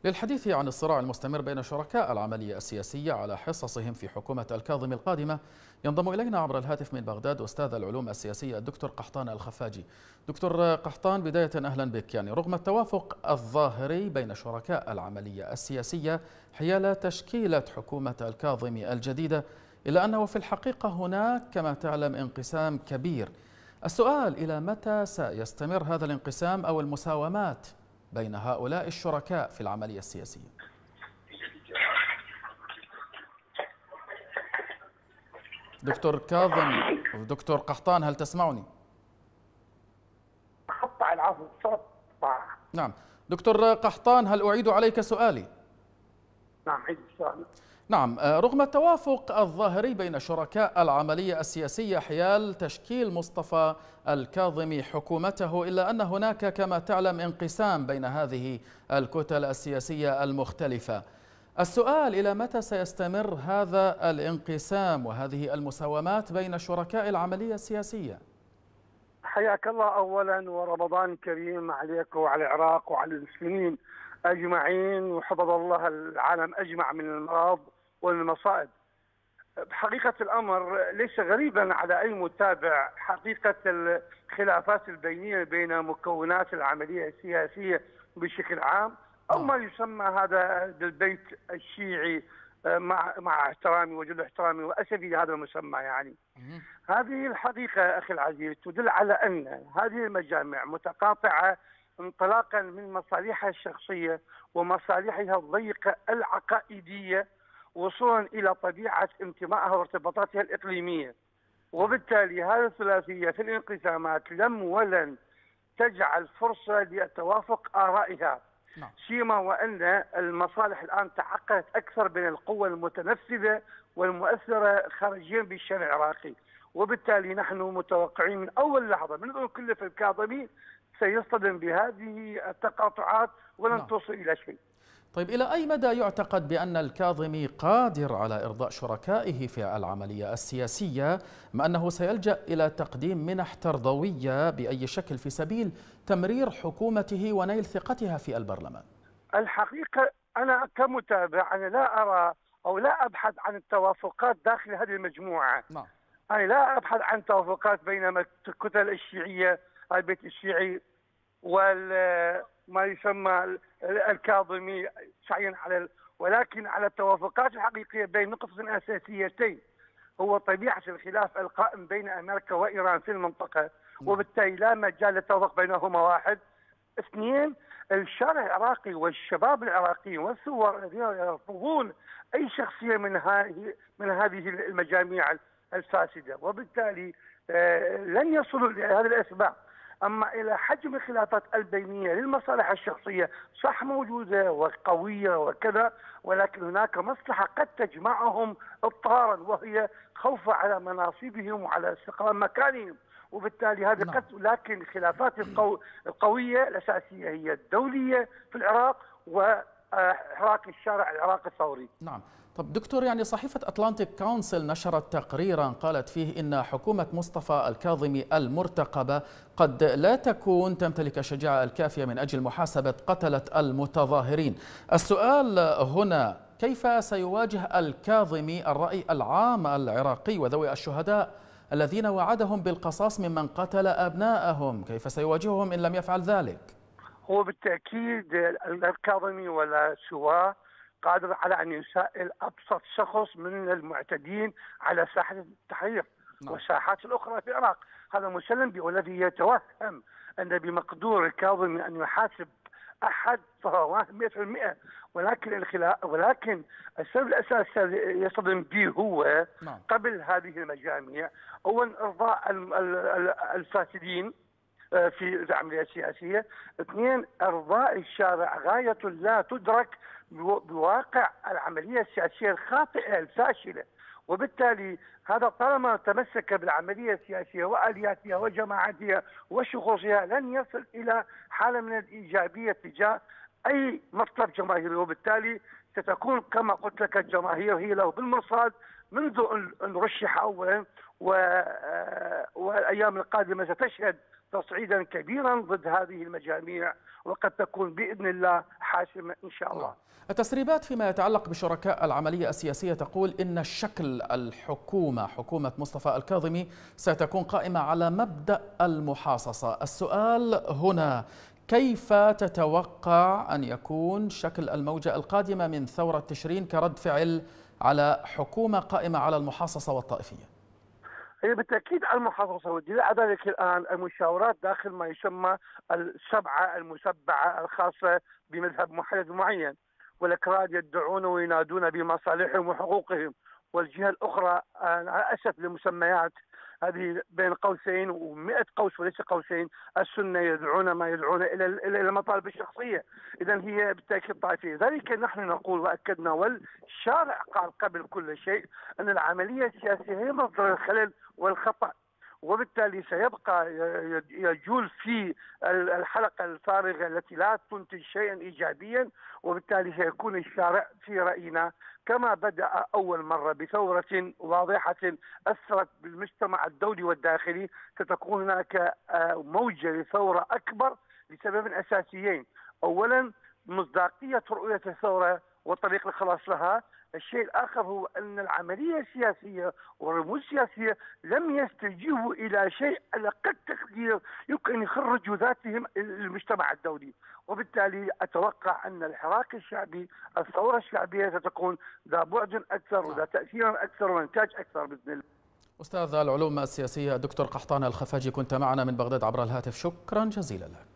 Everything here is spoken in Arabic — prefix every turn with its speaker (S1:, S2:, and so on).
S1: للحديث عن الصراع المستمر بين شركاء العملية السياسية على حصصهم في حكومة الكاظمي القادمة، ينضم إلينا عبر الهاتف من بغداد أستاذ العلوم السياسية الدكتور قحطان الخفاجي. دكتور قحطان، بداية أهلا بك. رغم التوافق الظاهري بين شركاء العملية السياسية حيال تشكيلة حكومة الكاظمي الجديدة، إلا أنه في الحقيقة هناك كما تعلم انقسام كبير. السؤال: إلى متى سيستمر هذا الانقسام أو المساومات بين هؤلاء الشركاء في العملية السياسية؟ دكتور كاظم، دكتور قحطان، هل تسمعني؟
S2: قطع العفو قطع.
S1: نعم دكتور قحطان، هل أعيد عليك سؤالي؟
S2: نعم عيد السؤال.
S1: نعم، رغم التوافق الظاهري بين شركاء العملية السياسية حيال تشكيل مصطفى الكاظمي حكومته، إلا أن هناك كما تعلم انقسام بين هذه الكتل السياسية المختلفة. السؤال: إلى متى سيستمر هذا الانقسام وهذه المساومات بين شركاء العملية السياسية؟
S2: حياك الله أولا، ورمضان كريم عليك وعلى العراق وعلى المسلمين أجمعين، وحفظ الله العالم أجمع من المرض والمصائب. بحقيقة الأمر ليس غريبا على أي متابع حقيقة الخلافات البينية بين مكونات العملية السياسية بشكل عام، أو ما يسمى هذا بالبيت الشيعي، مع احترامي وجل احترامي وأسفي لهذا المسمى. هذه الحقيقة أخي العزيز تدل على أن هذه المجامع متقاطعة انطلاقا من مصالحها الشخصية ومصالحها الضيقة العقائدية، وصولا إلى طبيعة انتمائها وارتباطاتها الإقليمية. وبالتالي هذه الثلاثية في الانقسامات لم ولن تجعل فرصة لتوافق آرائها، سيما وأن المصالح الآن تعقدت أكثر بين القوى المتنفذة والمؤثرة خارجيا بالشارع العراقي. وبالتالي نحن متوقعين من أول لحظة من كل في الكاظمي سيصطدم بهذه التقاطعات ولن توصل إلى شيء.
S1: طيب، إلى أي مدى يعتقد بأن الكاظمي قادر على إرضاء شركائه في العملية السياسية، مع أنه سيلجأ إلى تقديم منح ترضوية بأي شكل في سبيل تمرير حكومته ونيل ثقتها في البرلمان؟
S2: الحقيقة أنا كمتابع أنا لا أرى أو لا أبحث عن التوافقات داخل هذه المجموعة. أنا لا أبحث عن توافقات بين الكتل الشيعية، البيت الشيعي، وما يسمى الكاظمي سعيا ولكن على التوافقات الحقيقية بين نقطتين أساسيتين، هو طبيعة الخلاف القائم بين أمريكا وإيران في المنطقة، وبالتالي لا مجال للتوافق بينهما. واحد. اثنين، الشارع العراقي والشباب العراقيين والثوار الذين يرفضون أي شخصية من هذه المجاميع الفاسدة، وبالتالي لن يصلوا إلى هذا الأسباب. أما إلى حجم الخلافات البينية للمصالح الشخصية صح موجودة وقوية وكذا، ولكن هناك مصلحة قد تجمعهم اضطرارا، وهي خوف على مناصبهم وعلى استقرار مكانهم. وبالتالي هذه قد، لكن الخلافات القوية الأساسية هي الدولية في العراق وحراك الشارع العراقي الثوري.
S1: نعم. طب دكتور، صحيفة أتلانتيك كونسل نشرت تقريرا قالت فيه إن حكومة مصطفى الكاظمي المرتقبة قد لا تكون تمتلك الشجاعة الكافية من أجل محاسبة قتلة المتظاهرين. السؤال هنا: كيف سيواجه الكاظمي الرأي العام العراقي وذوي الشهداء الذين وعدهم بالقصاص ممن قتل أبنائهم؟ كيف سيواجههم إن لم يفعل ذلك؟
S2: هو بالتأكيد الكاظمي ولا سواه قادر على أن يسائل أبسط شخص من المعتدين على ساحة التحرير والساحات الأخرى في العراق. هذا مسلم به، والذي يتوهم أن بمقدور الكاظمي أن يحاسب أحد فهو 100%. ولكن السبب الأساسي يصطدم به هو قبل هذه المجاميع أولا إرضاء الفاسدين في العملية السياسية. اثنين، إرضاء الشارع غاية لا تدرك بواقع العملية السياسية الخاطئة الفاشلة. وبالتالي هذا طالما تمسك بالعملية السياسية وآلياتها وجماعتها وشخوصها لن يصل إلى حالة من الإيجابية تجاه أي مطلب جماهيري، وبالتالي ستكون كما قلت لك الجماهير هي له بالمرصاد منذ أن رشح أولا، والأيام القادمة ستشهد تصعيدا كبيرا ضد هذه المجاميع، وقد تكون بإذن الله حاسمة إن شاء الله.
S1: التسريبات فيما يتعلق بشركاء العملية السياسية تقول إن شكل حكومة مصطفى الكاظمي ستكون قائمة على مبدأ المحاصصة. السؤال هنا: كيف تتوقع أن يكون شكل الموجة القادمة من ثورة تشرين كرد فعل على حكومة قائمة على المحاصصة والطائفية؟
S2: هي بالتأكيد المحاصصة، والدليل على ذلك الآن المشاورات داخل ما يسمى السبعة المسبعة الخاصة بمذهب محدد معين، والأكراد يدعون وينادون بمصالحهم وحقوقهم، والجهة الأخرى أسف لمسميات هذه بين قوسين و100 قوس وليس قوسين، السنة يدعون ما يدعون إلى المطالب الشخصية. إذا هي بالتأكيد طائفية. ذلك نحن نقول وأكدنا، والشارع قال قبل كل شيء أن العملية السياسية هي مصدر الخلل والخطأ، وبالتالي سيبقى يجول في الحلقة الفارغة التي لا تنتج شيئا إيجابيا، وبالتالي سيكون الشارع في رأينا كما بدأ أول مرة بثورة واضحة أثرت بالمجتمع الدولي والداخلي، ستكون هناك موجة لثورة أكبر لسبب أساسيين: أولا مصداقية رؤية الثورة وطريق الخلاص لها. الشيء الآخر هو أن العملية السياسية والرموز السياسية لم يستجيبوا إلى شيء على قد تقدير يمكن يخرجوا ذاتهم المجتمع الدولي، وبالتالي أتوقع أن الحراك الشعبي، الثورة الشعبية ستكون ذا بعد أكثر وذا تأثير أكثر وإنتاج أكثر بإذن الله.
S1: أستاذ العلوم السياسية الدكتور قحطان الخفاجي، كنت معنا من بغداد عبر الهاتف، شكرا جزيلا لك.